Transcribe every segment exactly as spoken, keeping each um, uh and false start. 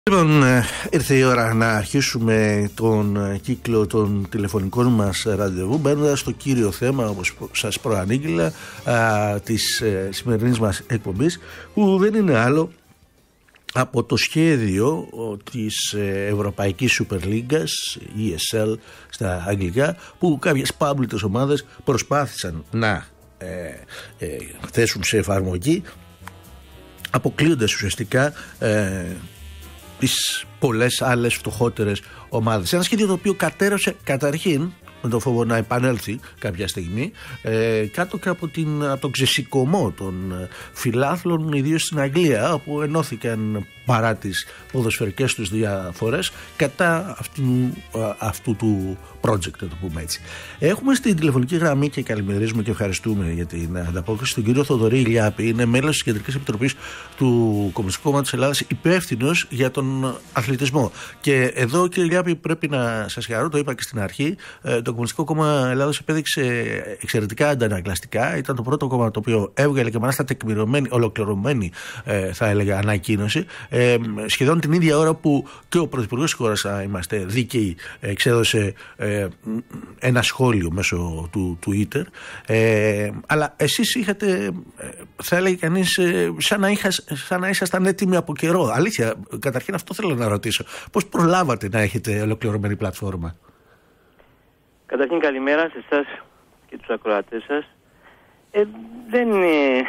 Λοιπόν, ήρθε η ώρα να αρχίσουμε τον κύκλο των τηλεφωνικών μας ραντεβού, μπαίνοντας στο κύριο θέμα, όπως σας προανήγγειλα, α, της ε, σημερινής μας εκπομπής, που δεν είναι άλλο από το σχέδιο της Ευρωπαϊκής Super League, ι ες ελ στα αγγλικά, που κάποιες πάμπλητες ομάδες προσπάθησαν να ε, ε, θέσουν σε εφαρμογή, αποκλείοντας ουσιαστικά ε, τις πολλές άλλες φτωχότερες ομάδες. Ένα σχέδιο το οποίο κατέρευσε καταρχήν με το φόβο να επανέλθει κάποια στιγμή ε, κάτω και από, την, από τον ξεσηκωμό των φιλάθλων, ιδίως στην Αγγλία, όπου ενώθηκαν παρά τις ποδοσφαιρικές τους διαφορές κατά αυτού, αυτού του project, να το πούμε έτσι. Έχουμε στην τηλεφωνική γραμμή, και καλημερίζουμε και ευχαριστούμε για την ανταπόκριση, τον κύριο Θοδωρή Ηλιάπη. Είναι μέλος της Κεντρικής Επιτροπής του Κομμουνιστικού Κόμματος Ελλάδας, υπεύθυνος για τον αθλητισμό. Και εδώ, κύριε Ηλιάπη, πρέπει να σας χαρώ, το είπα και στην αρχή, το Κομμουνιστικό Κόμμα Ελλάδας επέδειξε εξαιρετικά αντανακλαστικά. Ήταν το πρώτο κόμμα το οποίο έβγαλε και μάλιστα τεκμηρωμένη, ολοκληρωμένη, θα έλεγα, ανακοίνωση. Ε, σχεδόν την ίδια ώρα που και ο Πρωθυπουργός της χώρας, να είμαστε δίκαιοι, εξέδωσε ε, ένα σχόλιο μέσω του Twitter. Ε, αλλά εσείς είχατε, θα έλεγε κανείς, σαν να, είχα, σαν να ήσασταν έτοιμοι από καιρό. Αλήθεια, καταρχήν αυτό θέλω να ρωτήσω. Πώς προλάβατε να έχετε ολοκληρωμένη πλατφόρμα? Καταρχήν καλημέρα σε εσάς και τους ακροατές σας. Ε, δεν είναι...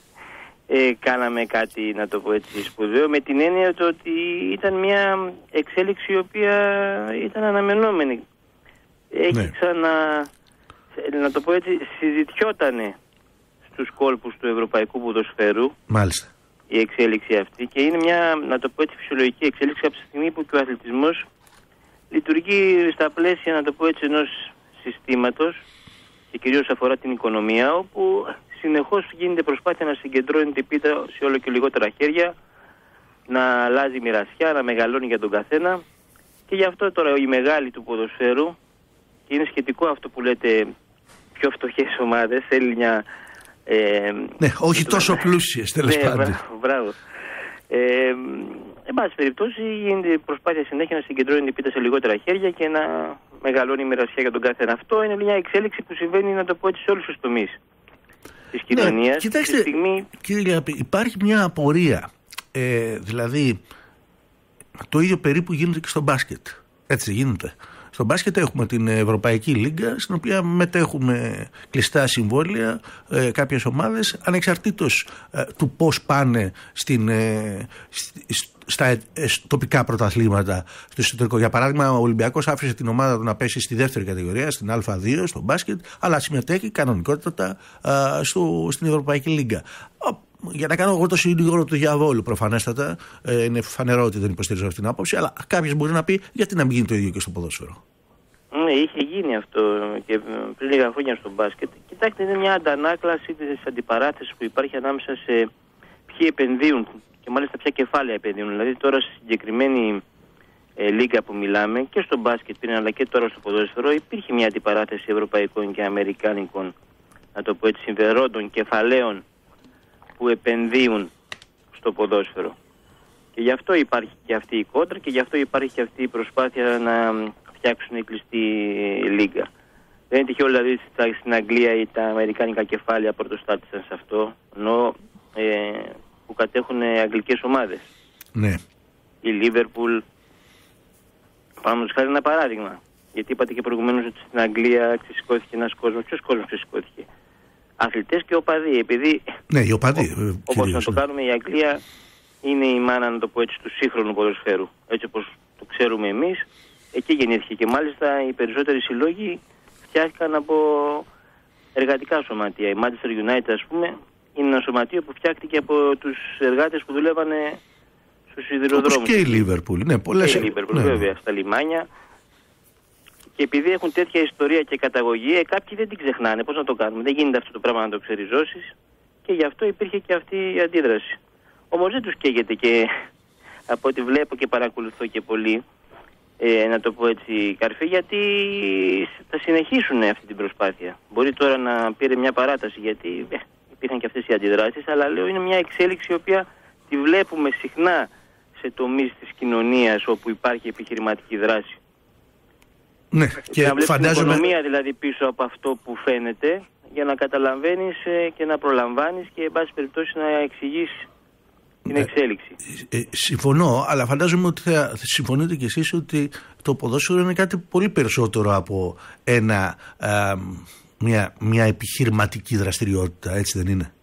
Ε, κάναμε κάτι, να το πω έτσι, σπουδαίο, με την έννοια το ότι ήταν μια εξέλιξη η οποία ήταν αναμενόμενη. Έχει ναι. ξανα, να το πω έτσι, συζητιότανε στους κόλπους του ευρωπαϊκού ποδοσφαίρου. Μάλιστα. Η εξέλιξη αυτή, και είναι μια, να το πω έτσι, φυσιολογική εξέλιξη από τη στιγμή που και ο αθλητισμός λειτουργεί στα πλαίσια, να το πω έτσι, ενός συστήματος, και κυρίως αφορά την οικονομία, όπου συνεχώς γίνεται προσπάθεια να συγκεντρώνει την πίτα σε όλο και λιγότερα χέρια, να αλλάζει μοιρασιά, να μεγαλώνει για τον καθένα. Και γι' αυτό τώρα οι μεγάλοι του ποδοσφαίρου, και είναι σχετικό αυτό που λέτε, πιο φτωχές ομάδες, θέλει μια... Ε, ναι, όχι τόσο πλούσιες, τέλος ναι, πάντων. Μπράβο, μπράβο. Ε, εν πάση περιπτώσει, γίνεται προσπάθεια συνέχεια να συγκεντρώνει την πίτα σε λιγότερα χέρια και να μεγαλώνει η μοιρασιά για τον καθένα. Αυτό είναι μια εξέλιξη που συμβαίνει, να το πω έτσι, σε όλους τους τομείς της κοινωνίας. Ναι, κοιτάξτε, στιγμή... κύριε Λιάπη, υπάρχει μια απορία. Ε, δηλαδή, το ίδιο περίπου γίνεται και στο μπάσκετ. Έτσι γίνεται. Στο μπάσκετ έχουμε την Ευρωπαϊκή Λίγκα, στην οποία μετέχουμε κλειστά συμβόλαια ε, κάποιες ομάδες, ανεξαρτήτως ε, του πώς πάνε στην, ε, στα ε, τοπικά πρωταθλήματα στο εσωτερικό. Για παράδειγμα, ο Ολυμπιακός άφησε την ομάδα του να πέσει στη δεύτερη κατηγορία, στην Α δύο, στο μπάσκετ, αλλά συμμετέχει κανονικότατα ε, στο, στην Ευρωπαϊκή Λίγκα. Για να κάνω εγώ το συνήγορο του διαβόλου, προφανέστατα, ε, είναι φανερό ότι δεν υποστηρίζω αυτή την άποψη, αλλά κάποιος μπορεί να πει γιατί να μην γίνει το ίδιο και στο ποδόσφαιρο. Ναι, είχε γίνει αυτό και πριν λίγα χρόνια στο μπάσκετ. Κοιτάξτε, είναι μια αντανάκλαση της αντιπαράθεσης που υπάρχει ανάμεσα σε ποιοι επενδύουν και μάλιστα ποια κεφάλαια επενδύουν. Δηλαδή, τώρα στη συγκεκριμένη ε, λίγα που μιλάμε, και στο μπάσκετ πριν αλλά και τώρα στο ποδόσφαιρο, υπήρχε μια αντιπαράθεση ευρωπαϊκών και αμερικάνικων, να το πω έτσι, συμφερόντων, κεφαλαίων που επενδύουν στο ποδόσφαιρο. Και γι' αυτό υπάρχει και αυτή η κόντρα και γι' αυτό υπάρχει και αυτή η προσπάθεια να φτιάξουν η κλειστή λίγα. Δεν είναι τυχαίο δηλαδή στην Αγγλία ή τα αμερικάνικα κεφάλαια πρωτοστάτησαν σε αυτό, ενώ ε, που κατέχουν αγγλικές ομάδες. Ναι. Η Λίβερπουλ, παραδείγματος χάρη, ένα παράδειγμα. Γιατί είπατε και προηγουμένως ότι στην Αγγλία ξεσηκώθηκε ένας κόσμος. Ποιος κόσμος ξεσηκώθηκε? Αθλητές και οπαδοί. Επειδή, ναι, οι οπαδοί, ό, όπως να το κάνουμε, η Αγγλία είναι η μάνα, να το πω έτσι, του σύγχρονου ποδοσφαίρου. Έτσι όπως το ξέρουμε εμείς, εκεί γεννήθηκε. Και μάλιστα οι περισσότεροι συλλόγοι φτιάχτηκαν από εργατικά σωματεία. Η Manchester United, ας πούμε, είναι ένα σωματείο που φτιάχτηκε από τους εργάτες που δουλεύανε στους σιδηροδρόμους. Όπως και η Liverpool, ναι, πολλές. Και η Liverpool, ναι, βέβαια, στα λιμάνια. Και επειδή έχουν τέτοια ιστορία και καταγωγή, ε, κάποιοι δεν την ξεχνάνε. Πώς να το κάνουμε? Δεν γίνεται αυτό το πράγμα να το ξεριζώσεις. Και γι' αυτό υπήρχε και αυτή η αντίδραση. Όμως δεν τους καίγεται, και από ό,τι βλέπω και παρακολουθώ και πολύ, ε, να το πω έτσι, καρφί, γιατί θα συνεχίσουν αυτή την προσπάθεια. Μπορεί τώρα να πήρε μια παράταση, γιατί ε, υπήρχαν και αυτές οι αντιδράσεις, αλλά λέω είναι μια εξέλιξη η οποία τη βλέπουμε συχνά σε τομείς της κοινωνίας όπου υπάρχει επιχειρηματική δράση. Ναι, και να βλέπεις φαντάζομαι... την οικονομία δηλαδή πίσω από αυτό που φαίνεται, για να καταλαβαίνεις και να προλαμβάνεις και εν πάση περιπτώσει να εξηγείς την εξέλιξη. Ε, ε, συμφωνώ, αλλά φαντάζομαι ότι θα συμφωνείτε κι εσείς ότι το ποδόσφαιρο είναι κάτι πολύ περισσότερο από ένα, α, μια, μια επιχειρηματική δραστηριότητα, έτσι δεν είναι?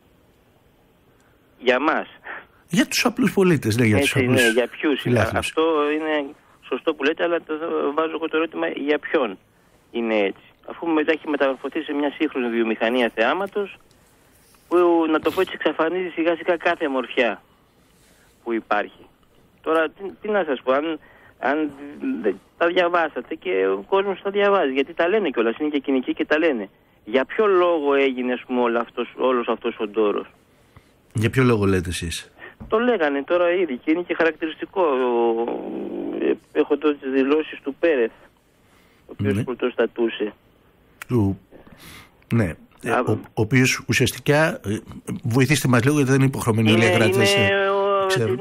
Για μας. Για τους απλούς πολίτες, ναι, για έτσι, τους απλούς ναι, για ποιους. φιλάθλους. Αυτό είναι σωστό που λέτε, αλλά το βάζω εγώ το ερώτημα για ποιον είναι έτσι. Αφού μετά έχει μεταμορφωθεί σε μια σύγχρονη βιομηχανία θεάματος, που να το πω έτσι εξαφανίζει σιγά σιγά κάθε μορφιά που υπάρχει. Τώρα τι, τι να σας πω, αν, αν τα διαβάσατε και ο κόσμος τα διαβάζει, γιατί τα λένε κιόλας, είναι και κοινικοί και τα λένε. Για ποιο λόγο έγινε ας πούμε όλο αυτός, όλος αυτός ο ντόρος? Για ποιο λόγο λέτε εσείς? Το λέγανε τώρα ήδη και είναι και χαρακτηριστικό. Έχω εδώ τις δηλώσεις του Πέρεθ, ο οποίος ναι. πρωτοστατούσε. Του... Ναι. Α, ο, ο οποίος ουσιαστικά, βοηθήστε μας λίγο γιατί δεν είναι υποχρεωμένοι όλοι οι ακροατές. Είναι ο, την,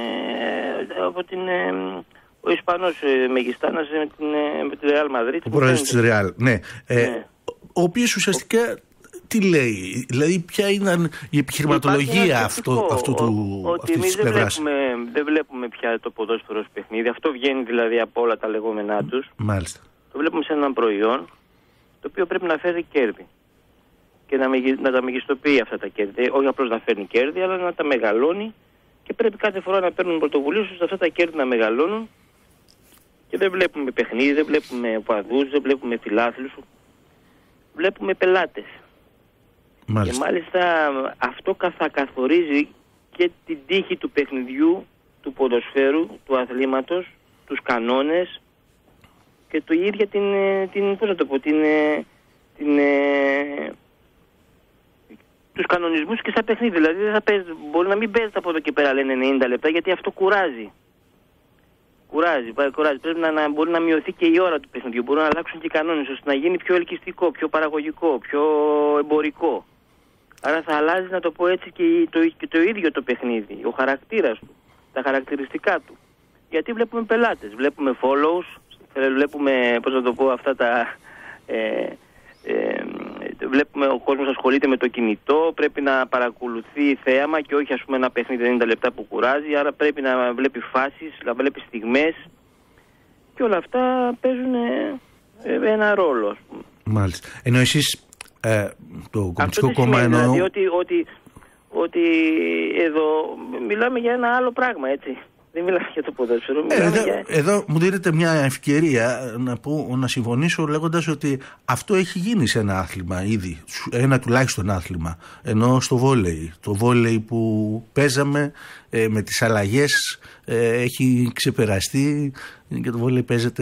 από την, ο Ισπανός Μεγιστάνας με την, με τη Ρεάλ Μαδρίτη. Ο πρόεδρος της Ρεάλ, ναι. ναι. Ε, ο οποίος ουσιαστικά τι λέει, δηλαδή ποια είναι η επιχειρηματολογία αυτό, αυτού του ο, ότι εμείς δεν βλέπουμε, δεν βλέπουμε πια το ποδόσφαιρο ως παιχνίδι. Αυτό βγαίνει δηλαδή από όλα τα λεγόμενά τους. Μάλιστα. Το βλέπουμε σε έναν προϊόν το οποίο πρέπει να φέρει κέρδη και να, μεγι, να τα μεγιστοποιεί αυτά τα κέρδη. Όχι απλώς να φέρνει κέρδη, αλλά να τα μεγαλώνει και πρέπει κάθε φορά να παίρνουν πρωτοβουλίες ώστε αυτά τα κέρδη να μεγαλώνουν και δεν βλέπουμε παιχνίδι, δεν βλέπουμε οπαδούς, δεν βλέπουμε φιλάθλους, βλέπουμε πελάτες. Μάλιστα. Και μάλιστα αυτό θα καθορίζει και την τύχη του παιχνιδιού, του ποδοσφαίρου, του αθλήματος, τους κανόνες και το ίδια την, την πώς να το πω, την, την, τους κανονισμούς και στα παιχνίδια. Δηλαδή δεν θα παίζει, μπορεί να μην παίζετε από εδώ και πέρα λένε ενενήντα λεπτά γιατί αυτό κουράζει. Κουράζει, κουράζει. Πρέπει να, να μπορεί να μειωθεί και η ώρα του παιχνιδιού. Μπορούν να αλλάξουν και οι κανόνες ώστε να γίνει πιο ελκυστικό, πιο παραγωγικό, πιο εμπορικό. Άρα θα αλλάζει, να το πω έτσι, και το, και το ίδιο το παιχνίδι, ο χαρακτήρας του, τα χαρακτηριστικά του. Γιατί βλέπουμε πελάτες, βλέπουμε follows, βλέπουμε, πώς να το πω, αυτά τα... Ε, ε, βλέπουμε ο κόσμος ασχολείται με το κινητό, πρέπει να παρακολουθεί θέαμα και όχι ας πούμε ένα παιχνίδι ενενήντα λεπτά που κουράζει, άρα πρέπει να βλέπει φάσεις, να βλέπει στιγμές και όλα αυτά παίζουν ε, ένα ρόλο, ας πούμε. Μάλιστα. Ενώ εσείς ε, το Κομμουνιστικό Κόμμα εννοώ... Δηλαδή ότι, ότι, ότι εδώ μιλάμε για ένα άλλο πράγμα, έτσι. Δεν μιλάμε για το ποδόσφαιρο. Ε, εδώ, για... εδώ μου δίνετε μια ευκαιρία να, πω, να συμφωνήσω λέγοντας ότι αυτό έχει γίνει σε ένα άθλημα ήδη. Ένα τουλάχιστον άθλημα. Ενώ στο βόλεϊ. Το βόλεϊ που παίζαμε ε, με τις αλλαγές ε, έχει ξεπεραστεί και το βόλεϊ παίζεται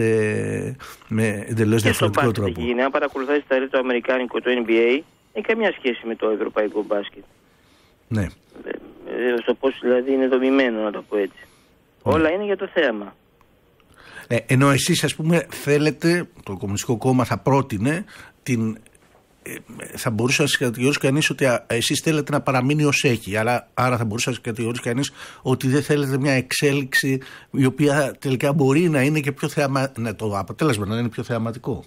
με εντελώς διαφορετικό τρόπο. Έχει γίνει. Αν παρακολουθάτε τα το αμερικάνικο, το N B A, έχει καμιά σχέση με το ευρωπαϊκό μπάσκετ. Ναι. Ε, ε, στο πώς δηλαδή είναι δομημένο, να το πω έτσι. Όλα είναι για το θέαμα. Ε, ενώ εσείς ας πούμε θέλετε, το Κομμουνιστικό Κόμμα θα πρότεινε την, ε, θα μπορούσε να σας κατηγορήσει κανείς ότι α, εσείς θέλετε να παραμείνει ως έχει, άρα, άρα θα μπορούσε να σας κατηγορήσει κανείς ότι δεν θέλετε μια εξέλιξη η οποία τελικά μπορεί να είναι και πιο θεαμα... ναι, το αποτέλεσμα να είναι πιο θεαματικό.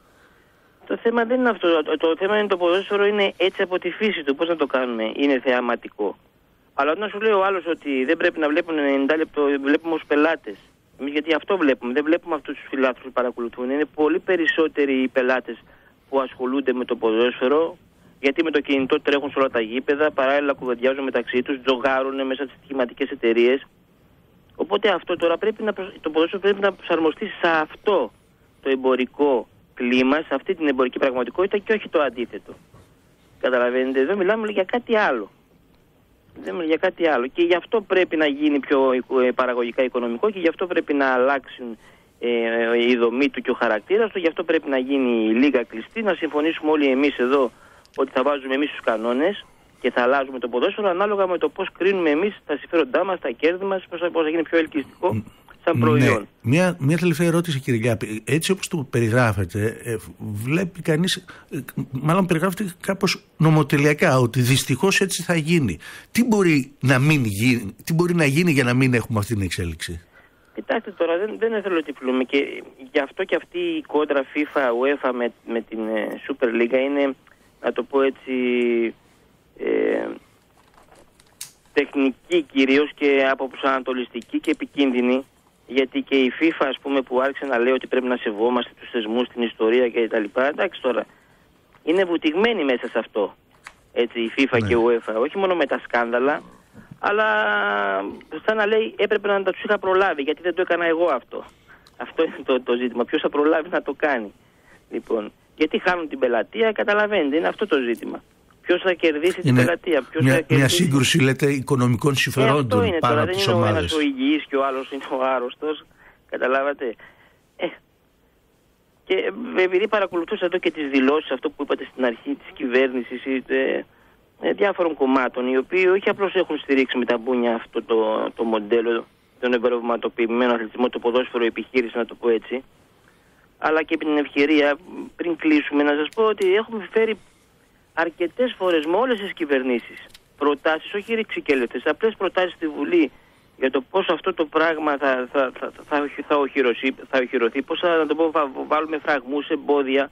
Το θέμα δεν είναι αυτό. Το, το θέμα είναι το ποδόσφαιρο είναι έτσι από τη φύση του. Πώς να το κάνουμε, είναι θεαματικό. Αλλά όταν σου λέει ο άλλος ότι δεν πρέπει να βλέπουν ενενήντα λεπτό, βλέπουμε ως πελάτες. Εμείς γιατί αυτό βλέπουμε, δεν βλέπουμε αυτούς τους φιλάθλους που παρακολουθούν. Είναι πολύ περισσότεροι οι πελάτες που ασχολούνται με το ποδόσφαιρο, γιατί με το κινητό τρέχουν σε όλα τα γήπεδα, παράλληλα κουβεντιάζουν μεταξύ τους, τζογάρουν μέσα στις στοιχηματικές εταιρείες. Οπότε αυτό τώρα πρέπει να, το ποδόσφαιρο πρέπει να προσαρμοστεί σε αυτό το εμπορικό κλίμα, σε αυτή την εμπορική πραγματικότητα και όχι το αντίθετο. Καταλαβαίνετε, εδώ μιλάμε για κάτι άλλο. Δεν μιλάμε για κάτι άλλο. Και γι' αυτό πρέπει να γίνει πιο παραγωγικά οικονομικό και γι' αυτό πρέπει να αλλάξουν ε, η δομή του και ο χαρακτήρας του. Γι' αυτό πρέπει να γίνει η λίγα κλειστή, να συμφωνήσουμε όλοι εμείς εδώ ότι θα βάζουμε εμείς τους κανόνες και θα αλλάζουμε το ποδόσφαιρο ανάλογα με το πώς κρίνουμε εμείς τα συμφέροντά μας, τα κέρδη μας, πώς θα γίνει πιο ελκυστικό σε σαν προϊόν. Ναι. Μια, μια τελευταία ερώτηση, κύριε Λιάπη. Έτσι όπως το περιγράφετε, ε, βλέπει κανείς, ε, μάλλον περιγράφεται κάπως νομοτελειακά, ότι δυστυχώς έτσι θα γίνει. Τι μπορεί να, μην γίνει, τι μπορεί να γίνει για να μην έχουμε αυτή την εξέλιξη? Κοιτάξτε τώρα, δεν, δεν θέλω ότι πλούμε, και γι' αυτό και αυτή η κόντρα FIFA, UEFA με, με την ε, Super League είναι, να το πω έτσι, ε, τεχνική κυρίως και από προσανατολιστική και επικίνδυνη, γιατί και η FIFA, ας πούμε, που άρχισε να λέει ότι πρέπει να σεβόμαστε τους θεσμούς, την ιστορία κτλ. Εντάξει τώρα, είναι βουτυγμένη μέσα σε αυτό, έτσι, η FIFA, ναι, και η UEFA, όχι μόνο με τα σκάνδαλα, αλλά σαν να λέει έπρεπε να τα τους είχα προλάβει, γιατί δεν το έκανα εγώ αυτό. Αυτό είναι το, το ζήτημα. Ποιος θα προλάβει να το κάνει? Λοιπόν, γιατί χάνουν την πελατεία, καταλαβαίνετε, είναι αυτό το ζήτημα. Ποιος θα κερδίσει την πελατεία? Ποιος μια, θα κερδίσει... μια σύγκρουση, λέτε, οικονομικών συμφερόντων ε, πάνω τώρα, από τις ομάδες. Δεν είναι ο ένας ο υγιής και ο άλλος είναι ο άρρωστος. Καταλάβατε. Ε, και επειδή παρακολουθούσα εδώ και τις δηλώσεις, αυτό που είπατε στην αρχή, της κυβέρνησης ή ε, ε, διάφορων κομμάτων, οι οποίοι όχι απλώς έχουν στηρίξει με τα μπούνια αυτό το, το μοντέλο, τον εμπορευματοποιημένο αθλητισμό, το ποδόσφαιρο επιχείρηση, να το πω έτσι, αλλά και την ευκαιρία, πριν κλείσουμε, να σας πω ότι έχουμε φέρει αρκετές φορές με όλες τις κυβερνήσεις προτάσεις, όχι ρηξικέλευτες, απλές προτάσεις στη Βουλή για το πώς αυτό το πράγμα θα, θα, θα, θα, θα, οχυρωθεί, θα οχυρωθεί, πώς θα, να το πω, θα βάλουμε φραγμούς, εμπόδια.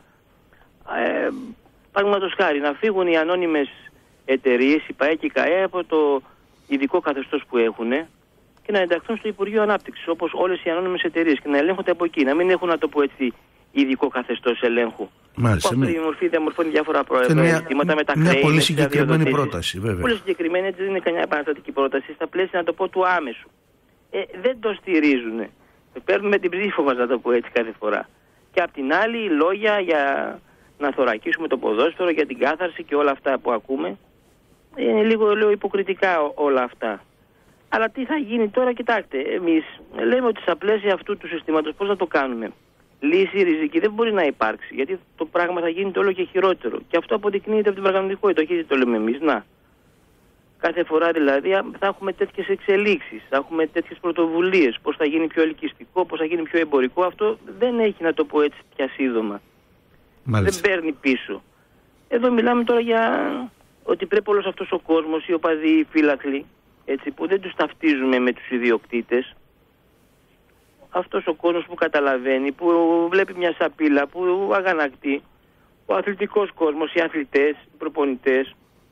Ε, Παραδείγματος χάρη, να φύγουν οι ανώνυμες εταιρείες, η ΠΑΕ και η ΚΑΕ, από το ειδικό καθεστώς που έχουν και να ενταχθούν στο Υπουργείο Ανάπτυξης, όπως όλες οι ανώνυμες εταιρείες, και να ελέγχονται από εκεί, να μην έχουν, να το πω έτσι, ειδικό καθεστώς ελέγχου. Μάλιστα, που αυτή η μορφή διαμορφώνει διάφορα προβλήματα με τα χρέη. Μια πολύ συγκεκριμένη πρόταση, βέβαια. Πολύ συγκεκριμένη, έτσι, δεν είναι καμιά επαναστατική πρόταση, στα πλαίσια, να το πω, του άμεσου. Ε, δεν το στηρίζουν. Παίρνουμε την ψήφο μας, να το πω έτσι, κάθε φορά. Και απ' την άλλη, λόγια για να θωρακίσουμε το ποδόσφαιρο, για την κάθαρση και όλα αυτά που ακούμε. Είναι λίγο, λέω, υποκριτικά όλα αυτά. Αλλά τι θα γίνει τώρα? Κοιτάξτε, εμείς λέμε ότι στα πλαίσια αυτού του συστήματος πώς θα το κάνουμε? Λύση ριζική δεν μπορεί να υπάρξει, γιατί το πράγμα θα γίνεται όλο και χειρότερο. Και αυτό αποδεικνύεται από την πραγματικότητα, όχι το λέμε εμείς. Να. Κάθε φορά δηλαδή θα έχουμε τέτοιες εξελίξεις, θα έχουμε τέτοιες πρωτοβουλίες. Πώς θα γίνει πιο ελκυστικό, πώς θα γίνει πιο εμπορικό, αυτό δεν έχει, να το πω έτσι, πια σύντομα. Δεν παίρνει πίσω. Εδώ μιλάμε τώρα για ότι πρέπει όλος αυτός ο κόσμος, οι οπαδοί, οι φύλακλοι, έτσι, που δεν τους ταυτίζουμε με τους ιδιοκτήτες. Αυτός ο κόσμος που καταλαβαίνει, που βλέπει μια σαπίλα, που αγανακτεί, ο αθλητικός κόσμος, οι αθλητές, οι προπονητές.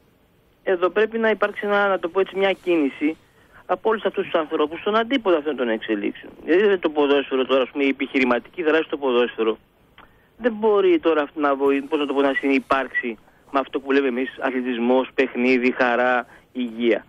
Εδώ πρέπει να υπάρξει, ένα, να το πω έτσι, μια κίνηση από όλους αυτούς τους ανθρώπους στον αντίποδο αυτών των εξελίξεων. Δηλαδή το ποδόσφαιρο τώρα, ας πούμε, η επιχειρηματική δράση στο ποδόσφαιρο δεν μπορεί τώρα να, πώς να το πω, να συνυπάρξει με αυτό που λέμε εμείς αθλητισμός, παιχνίδι, χαρά, υγεία.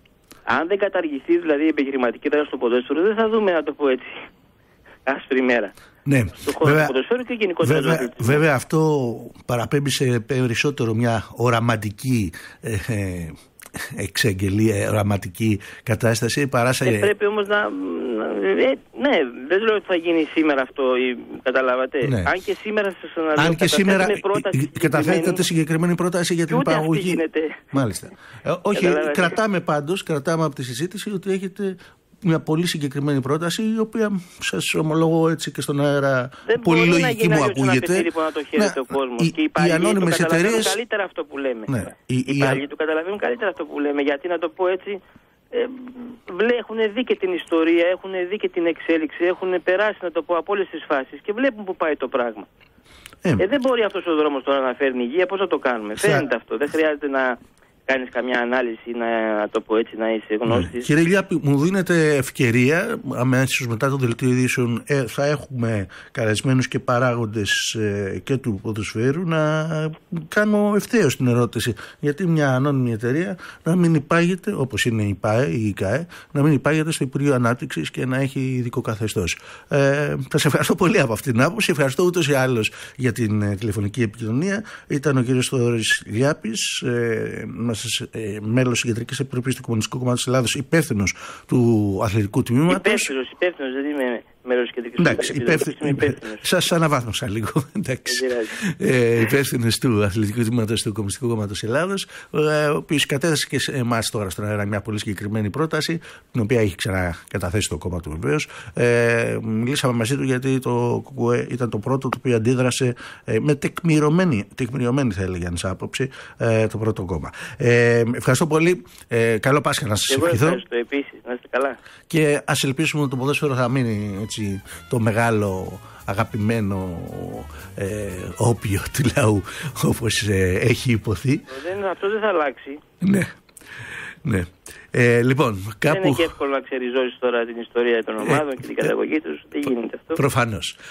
Αν δεν καταργηθεί δηλαδή η επιχειρηματική δράση στο ποδόσφαιρο, δεν θα δούμε, να το πω έτσι, άσπρη μέρα. Ναι, στο χώρο του ποδοσφαίρου και γενικότερα. Βέβαια, βέβαια αυτό παραπέμπει σε περισσότερο μια οραματική ε, ε, εξαγγελία, οραματική κατάσταση παρά σε... Ε, πρέπει όμως να... Ε, ναι, δεν λέω ότι θα γίνει σήμερα αυτό, καταλάβατε. Ναι. Αν και σήμερα σας αναλύω, Αν και σήμερα πρόταση καταθέτεται συγκεκριμένη πρόταση για την παραγωγή. Μάλιστα. Ε, όχι, καταλάβατε. Κρατάμε πάντως, κρατάμε από τη συζήτηση ότι έχετε μια πολύ συγκεκριμένη πρόταση, η οποία σας ομολογώ έτσι και στον αέρα δεν πολύ λογική μου ακούγεται. Δεν μπορεί να το χαίρεται ο κόσμος. Οι, και οι παλιοί το καταλαβαίνουν εταιρείες... καλύτερα αυτό που λέμε. Ναι. Οι, οι, οι παλιοί το καταλαβαίνουν καλύτερα αυτό που λέμε, γιατί να το πω έτσι, ε, έχουν δει και την ιστορία, έχουν δει και την εξέλιξη, έχουν περάσει, να το πω, από όλες τις φάσεις και βλέπουν που πάει το πράγμα. Ε, ε, δεν μπορεί αυτός ο δρόμος τώρα να φέρνει υγεία, πώς θα το κάνουμε? Θα... Φαίνεται αυτό, δεν χρειάζεται να κάνεις καμιά ανάλυση, να, να το πω έτσι, να είσαι γνώστης. Ναι. Κύριε Λιάπη, μου δίνετε ευκαιρία, αμέσως μετά το δελτίο ειδήσεων ε, θα έχουμε καλεσμένους και παράγοντες ε, και του ποδοσφαίρου, να κάνω ευθέως την ερώτηση. Γιατί μια ανώνυμη εταιρεία να μην υπάγεται, όπως είναι η ΠΑΕ ή η ΚΑΕ, να μην υπάγεται στο Υπουργείο Ανάπτυξης και να έχει ειδικό καθεστώς. Ε, θα σε ευχαριστώ πολύ από αυτήν την άποψη. Ευχαριστώ ούτως ή άλλως για την ε, τηλεφωνική επικοινωνία. Ήταν ο κύριος Θοδωρής Λιάπης, ε, Ε, μέλος της Κεντρικής Επιτροπής του Κομμουνιστικού Κόμματος της Ελλάδος, υπεύθυνος του αθλητικού τμήματος. Υπεύθυνος, υπεύθυνος, δηλαδή με, μέρος της κεντρικής Εντάξει, υπεύθυνος. Σας αναβάθμωσα λίγο. ε, υπεύθυνος του Αθλητικού Τμήματος του Κομμουνιστικού Κόμματος Ελλάδος, ο οποίος κατέθεσε και σε εμάς τώρα στον αέρα μια πολύ συγκεκριμένη πρόταση, την οποία έχει ξανακαταθέσει το κόμμα του βεβαίως. Ε, μιλήσαμε μαζί του γιατί το ΚΚΕ ήταν το πρώτο το οποίο αντίδρασε ε, με τεκμηρωμένη, τεκμηρωμένη θα έλεγε αν άποψη, ε, το πρώτο κόμμα. Ε, ευχαριστώ πολύ. Ε, καλό Πάσχα να σας ευχηθώ. Εγώ ευχαριστώ επίσης. Να είστε καλά. Και ας ελπίσουμε ότι το ποδόσφαιρο θα μείνει έτσι, το μεγάλο αγαπημένο ε, όπιο του λαού, όπως ε, έχει υποθεί. Δεν, αυτό δεν θα αλλάξει. Ναι, ναι. Ε, λοιπόν, κάπου... Δεν είναι και εύκολο να ξεριζώσεις τώρα την ιστορία των ομάδων ναι, και την καταγωγή τους. Δεν γίνεται αυτό. Προφανώς.